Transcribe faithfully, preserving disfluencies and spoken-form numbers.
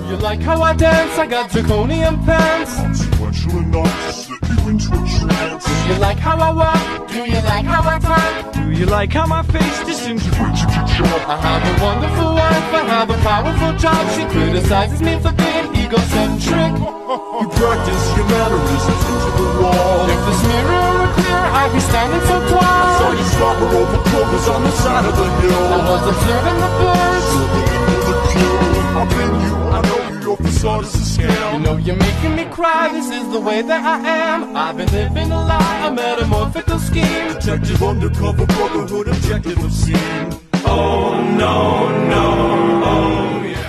you like how I dance? I got draconian pants. Consequential enough to slip you into a trance. Do you like how I walk? Do you like how I talk? Do you like how my face disintegrates if you chop? I have a wonderful wife, I have a powerful job. She criticizes me for being egocentric. You practice your mannerisms into the wall. If this mirror were clear, I'd be standing so tall. Saw you slobber over clovers on the side of the hill. I was observing the birds. Looking into the kill. I've been you, I know you, your facade is a scam. You know you're making me cry, this is the way that I am. I've been living a lie, a metamorphical scheme. Detective undercover brotherhood, objective obscene. Oh no, no, oh yeah.